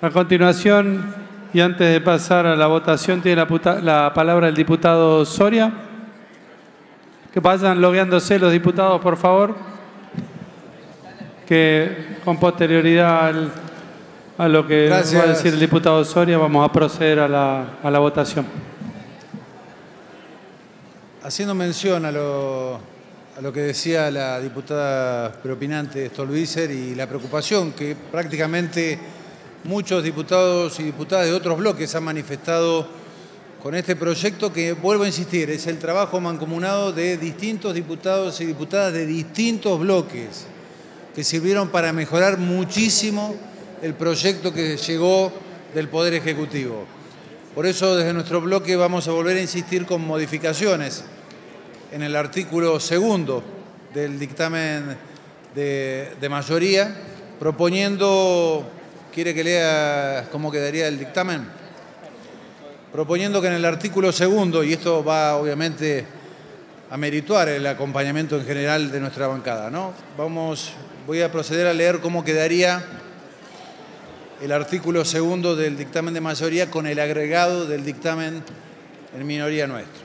A continuación, y antes de pasar a la votación, tiene la palabra el diputado Soria. Que vayan logueándose los diputados, por favor. Que con posterioridad a lo que va a decir el diputado Soria, vamos a proceder a la votación. Haciendo mención a lo que decía la diputada preopinante Stolbizer y la preocupación que prácticamente muchos diputados y diputadas de otros bloques han manifestado con este proyecto, que vuelvo a insistir, es el trabajo mancomunado de distintos diputados y diputadas de distintos bloques que sirvieron para mejorar muchísimo el proyecto que llegó del Poder Ejecutivo. Por eso, desde nuestro bloque vamos a volver a insistir con modificaciones en el artículo 2 del dictamen de mayoría, proponiendo, ¿quiere que lea cómo quedaría el dictamen? Proponiendo que en el artículo 2, y esto va obviamente a merituar el acompañamiento en general de nuestra bancada, ¿no? Voy a proceder a leer cómo quedaría el artículo 2 del dictamen de mayoría con el agregado del dictamen en minoría nuestro.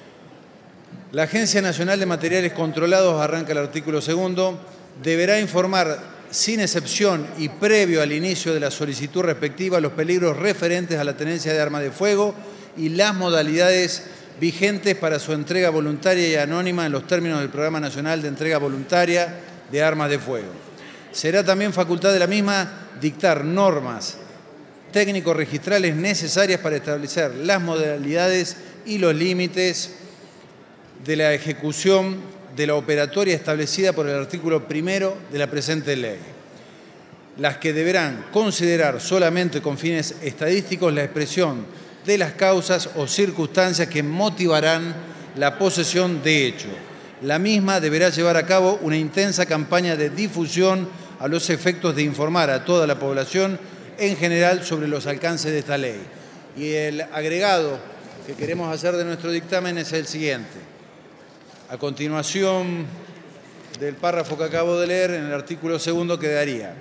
La Agencia Nacional de Materiales Controlados, arranca el artículo 2, deberá informar sin excepción y previo al inicio de la solicitud respectiva los peligros referentes a la tenencia de armas de fuego y las modalidades vigentes para su entrega voluntaria y anónima en los términos del Programa Nacional de Entrega Voluntaria de Armas de Fuego. Será también facultad de la misma dictar normas técnico-registrales necesarias para establecer las modalidades y los límites de la ejecución de la operatoria establecida por el artículo 1 de la presente ley, las que deberán considerar solamente con fines estadísticos la expresión de las causas o circunstancias que motivarán la posesión de hecho. La misma deberá llevar a cabo una intensa campaña de difusión a los efectos de informar a toda la población en general sobre los alcances de esta ley. Y el agregado que queremos hacer de nuestro dictamen es el siguiente. A continuación del párrafo que acabo de leer, en el artículo 2 quedaría: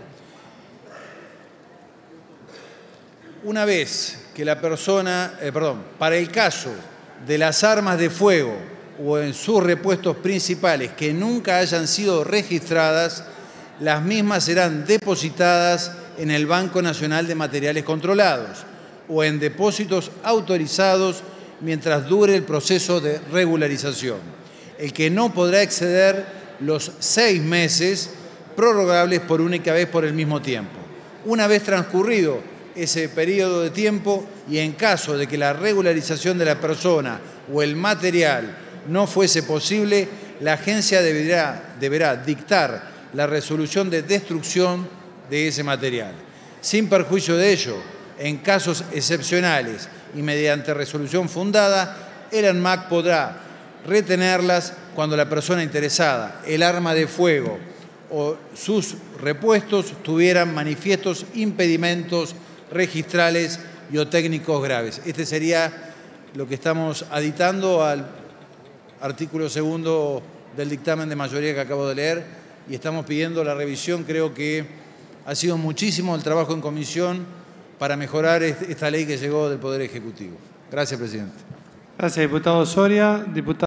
una vez que la persona, para el caso de las armas de fuego o en sus repuestos principales que nunca hayan sido registradas, las mismas serán depositadas en el Banco Nacional de Materiales Controlados o en depósitos autorizados mientras dure el proceso de regularización, el que no podrá exceder los 6 meses, prorrogables por única vez por el mismo tiempo. Una vez transcurrido ese periodo de tiempo y en caso de que la regularización de la persona o el material no fuese posible, la agencia deberá dictar la resolución de destrucción de ese material. Sin perjuicio de ello, en casos excepcionales y mediante resolución fundada, el ANMAT podrá retenerlas cuando la persona interesada, el arma de fuego o sus repuestos tuvieran manifiestos impedimentos registrales y o técnicos graves. Este sería lo que estamos aditando al artículo 2 del dictamen de mayoría que acabo de leer, y estamos pidiendo la revisión. Creo que ha sido muchísimo el trabajo en comisión para mejorar esta ley que llegó del Poder Ejecutivo. Gracias, presidente. Gracias, diputado Soria.